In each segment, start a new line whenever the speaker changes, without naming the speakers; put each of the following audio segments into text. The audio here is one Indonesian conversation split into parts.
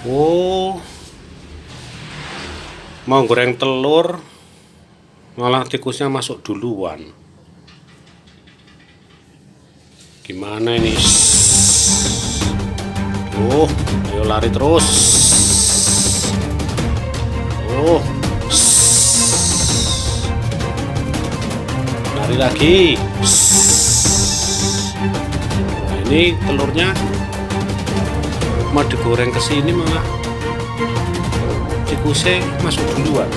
Oh, mau goreng telur, malah tikusnya masuk duluan. Gimana ini? Oh, ayo lari terus. Oh, lari lagi. Nah, ini telurnya mau digoreng ke sini malah tikusnya masuk duluan.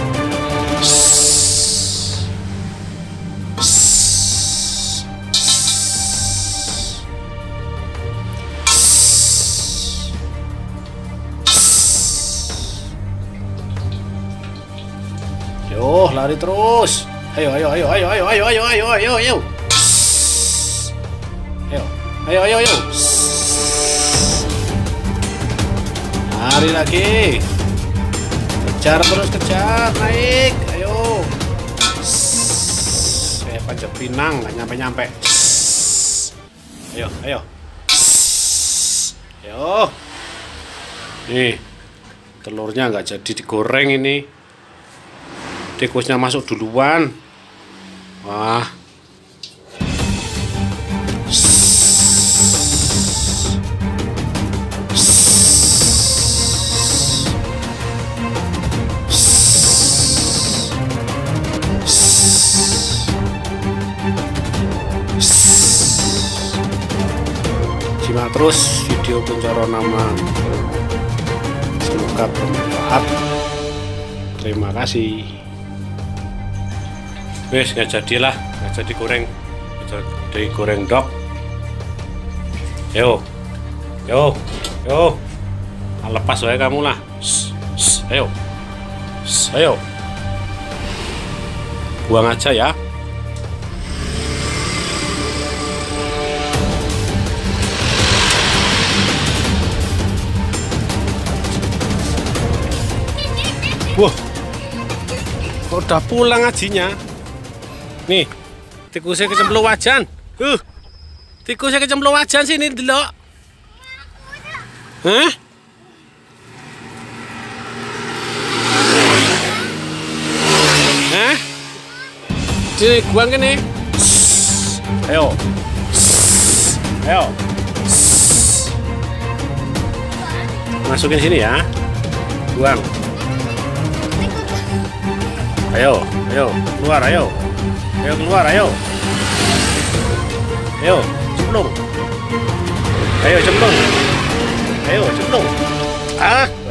Yo, lari terus. Ayo, ayo, ayo, ayo, ayo, ayo, ayo, ayo, ayo, ayo. Ayo, ayo, ayo, ayo. Lari lagi. Kejar terus, kejar, naik. Ayo. Kayak panjat pinang, nggak nyampe-nyampe. Ayo, ayo. Ayo. Nih, telurnya nggak jadi digoreng ini. Tikusnya masuk duluan. Wah. Simak terus video Kuncoro Nama. Semoga bermanfaat. Terima kasih. Wes, nggak jadilah, nggak jadi goreng, nggak jadi goreng dok. Yo, yo, yo, lepas aja kamu lah. Ayo, ayo, buang aja ya. Wah, kok udah pulang ajinya? Nih, tikusnya kecemplung wajan. Tikusnya kecemplung wajan sini delok. Hah? Hah? Sini buang kene. Ayo. Ayo. Masukin sini ya. Buang. Ayo, ayo, keluar, ayo. Ayo keluar, ayo. Ayo, cemplung. Ayo cemplung. Ayo cemplung. Ah.